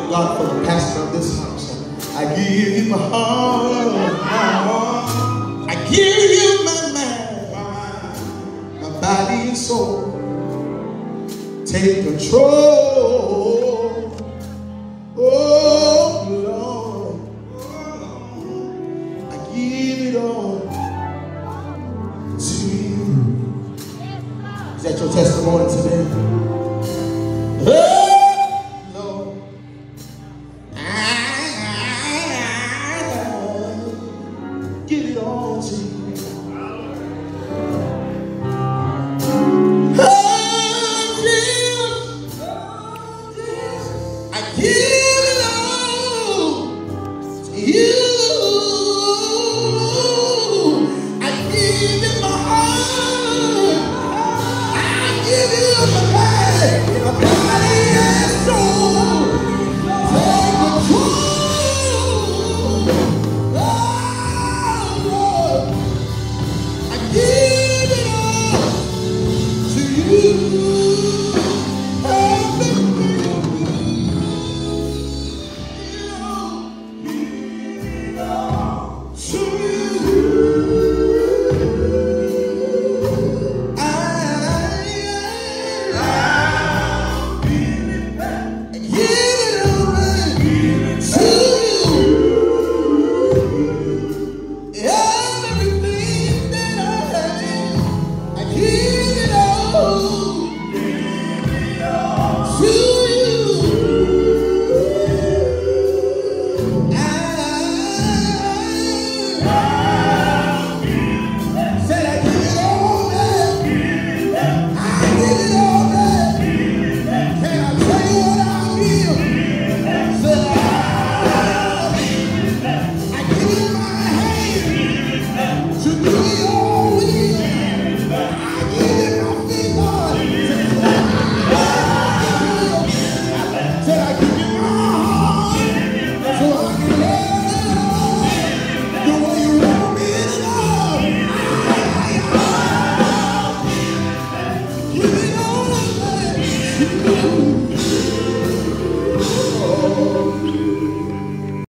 God for the pastor of this house. I give you my heart. I give you my mind, my body and soul. Take control. Oh Lord, I give it all to you. Is that your testimony today? Oh Lord, I give it all to you. Yeah.